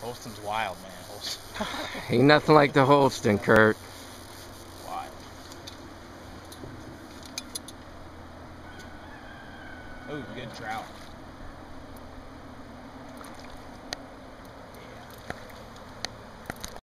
Holston's wild, man. Holston. Ain't nothing like the Holston, Kurt. Wild. Ooh, good trout.